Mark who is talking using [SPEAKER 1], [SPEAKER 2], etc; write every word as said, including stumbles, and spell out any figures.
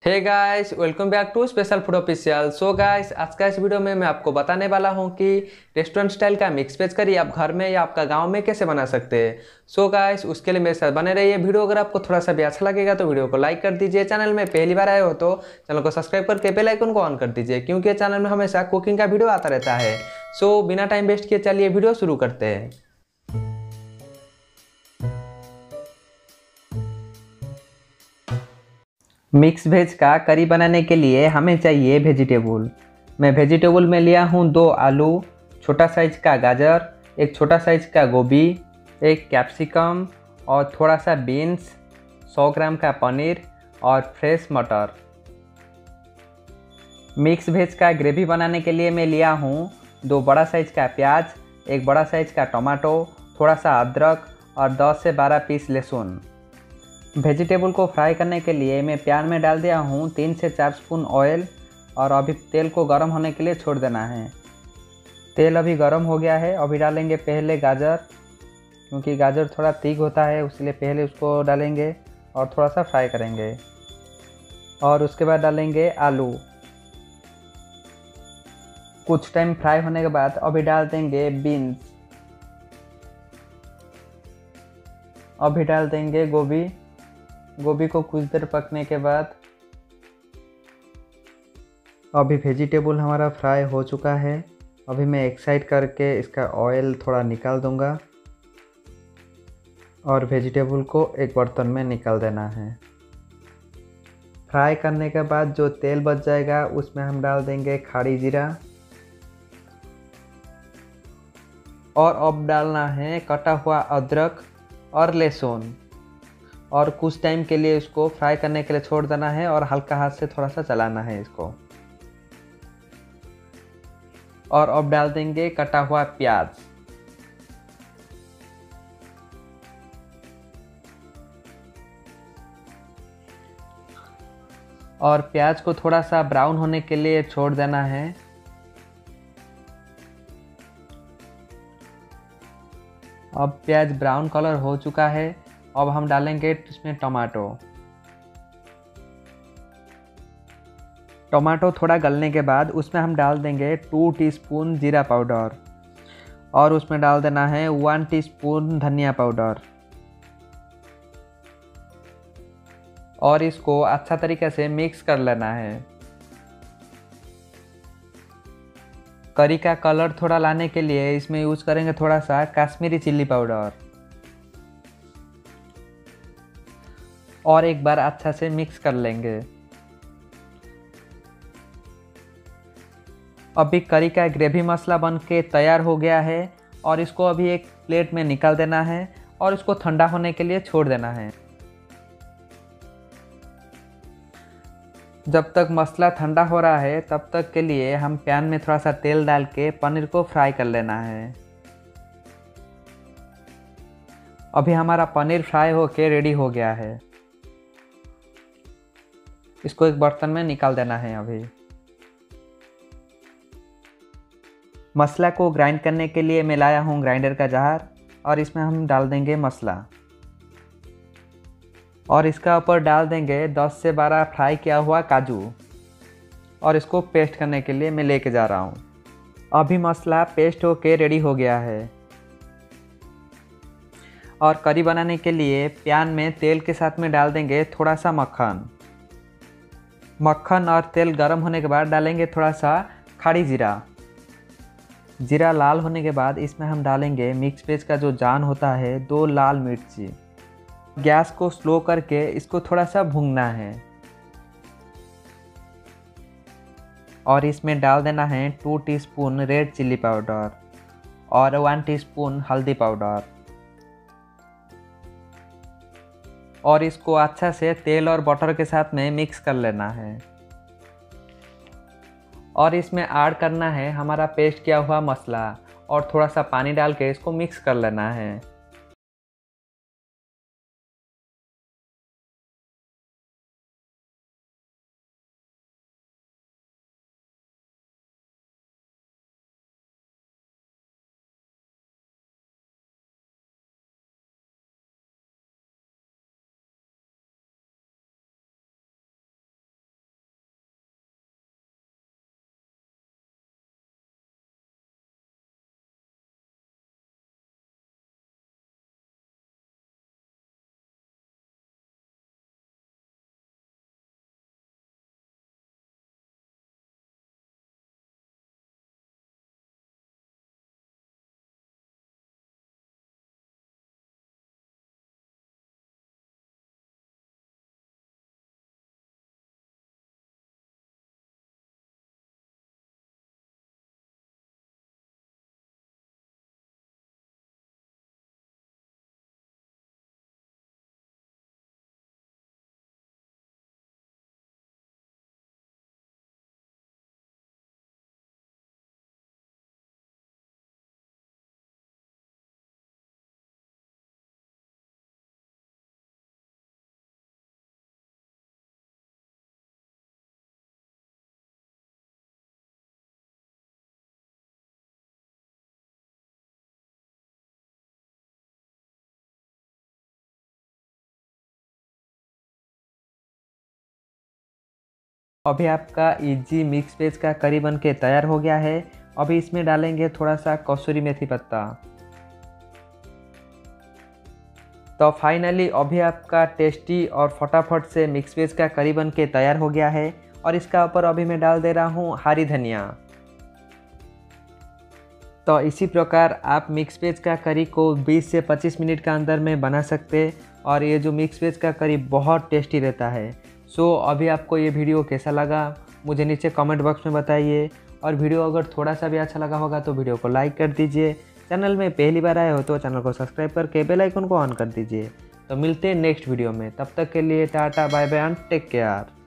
[SPEAKER 1] Hey guys, welcome back to special food official. So guys, आज का इस video में मैं आपको बताने वाला हूं कि रेस्टोरेंट स्टाइल का मिक्स वेज करी आप घर में या आपका गांव में कैसे बना सकते हैं। सो गाइस, उसके लिए मेरे साथ बने रहिए। वीडियो अगर आपको थोड़ा सा भी अच्छा लगेगा तो वीडियो को लाइक कर दीजिए। चैनल में पहली बार आए हो तो चैनल को सब्सक्राइब करके बेल आइकन को ऑन कर दीजिए, क्योंकि चैनल में हमेशा कुकिंग का वीडियो आता रहता है। सो बिना टाइम वेस्ट किए चलिए वीडियो शुरू करते हैं। मिक्स वेज का करी बनाने के लिए हमें चाहिए वेजिटेबल। मैं वेजिटेबल में लिया हूँ दो आलू, छोटा साइज का गाजर, एक छोटा साइज का गोभी, एक कैप्सिकम और थोड़ा सा बीन्स, सौ ग्राम का पनीर और फ्रेश मटर। मिक्स वेज का ग्रेवी बनाने के लिए मैं लिया हूँ दो बड़ा साइज का प्याज, एक बड़ा साइज का टमाटो, थोड़ा सा अदरक और दस से बारह पीस लहसुन। वेजिटेबल को फ्राई करने के लिए मैं पैन में डाल दिया हूँ तीन से चार स्पून ऑयल और अभी तेल को गर्म होने के लिए छोड़ देना है। तेल अभी गर्म हो गया है। अभी डालेंगे पहले गाजर, क्योंकि गाजर थोड़ा तीख होता है इसलिए पहले उसको डालेंगे और थोड़ा सा फ्राई करेंगे। और उसके बाद डालेंगे आलू। कुछ टाइम फ्राई होने के बाद अभी डाल देंगे बीन्स। अभी डाल देंगे गोभी। गोभी को कुछ देर पकने के बाद अभी वेजिटेबल हमारा फ्राई हो चुका है। अभी मैं एक साइड करके इसका ऑयल थोड़ा निकाल दूंगा और वेजिटेबल को एक बर्तन में निकाल देना है। फ्राई करने के बाद जो तेल बच जाएगा उसमें हम डाल देंगे खड़ी जीरा और अब डालना है कटा हुआ अदरक और लहसुन और कुछ टाइम के लिए इसको फ्राई करने के लिए छोड़ देना है और हल्का हाथ से थोड़ा सा चलाना है इसको। और अब डाल देंगे कटा हुआ प्याज। और प्याज को थोड़ा सा ब्राउन होने के लिए छोड़ देना है। अब प्याज ब्राउन कलर हो चुका है। अब हम डालेंगे इसमें टमाटो। टमाटो थोड़ा गलने के बाद उसमें हम डाल देंगे टू टीस्पून जीरा पाउडर और उसमें डाल देना है वन टीस्पून धनिया पाउडर और इसको अच्छा तरीके से मिक्स कर लेना है। करी का कलर थोड़ा लाने के लिए इसमें यूज करेंगे थोड़ा सा कश्मीरी चिल्ली पाउडर और एक बार अच्छा से मिक्स कर लेंगे। अभी करी का ग्रेवी मसाला बन के तैयार हो गया है और इसको अभी एक प्लेट में निकाल देना है और इसको ठंडा होने के लिए छोड़ देना है। जब तक मसाला ठंडा हो रहा है तब तक के लिए हम पैन में थोड़ा सा तेल डाल के पनीर को फ्राई कर लेना है। अभी हमारा पनीर फ्राई होके रेडी हो गया है। इसको एक बर्तन में निकाल देना है। अभी मसाला को ग्राइंड करने के लिए मैं लाया हूँ ग्राइंडर का जार और इसमें हम डाल देंगे मसाला और इसका ऊपर डाल देंगे दस से बारह फ्राई किया हुआ काजू और इसको पेस्ट करने के लिए मैं लेके जा रहा हूँ। अभी मसाला पेस्ट होके रेडी हो गया है। और करी बनाने के लिए पैन में तेल के साथ में डाल देंगे थोड़ा सा मक्खन। मक्खन और तेल गर्म होने के बाद डालेंगे थोड़ा सा खड़ी जीरा। जीरा लाल होने के बाद इसमें हम डालेंगे मिक्स वेज का जो जान होता है, दो लाल मिर्ची। गैस को स्लो करके इसको थोड़ा सा भूनना है और इसमें डाल देना है two teaspoon red chilli powder और वन टीस्पून हल्दी पाउडर और इसको अच्छा से तेल और बटर के साथ में मिक्स कर लेना है। और इसमें ऐड करना है हमारा पेस्ट किया हुआ मसाला और थोड़ा सा पानी डाल के इसको मिक्स कर लेना है। अभी आपका इजी मिक्स वेज का करी बन के तैयार हो गया है। अभी इसमें डालेंगे थोड़ा सा कसूरी मेथी पत्ता। तो फाइनली अभी आपका टेस्टी और फटाफट से मिक्स वेज का करी बन के तैयार हो गया है। और इसका ऊपर अभी मैं डाल दे रहा हूँ हरी धनिया। तो इसी प्रकार आप मिक्स वेज का करी को बीस से पच्चीस मिनट के अंदर में बना सकते। और ये जो मिक्स वेज का करी बहुत टेस्टी रहता है। सो अभी आपको ये वीडियो कैसा लगा मुझे नीचे कमेंट बॉक्स में बताइए। और वीडियो अगर थोड़ा सा भी अच्छा लगा होगा तो वीडियो को लाइक कर दीजिए। चैनल में पहली बार आए हो तो चैनल को सब्सक्राइब करके बेल आइकन को ऑन कर दीजिए। तो मिलते हैं नेक्स्ट वीडियो में, तब तक के लिए tata bye bye and take care.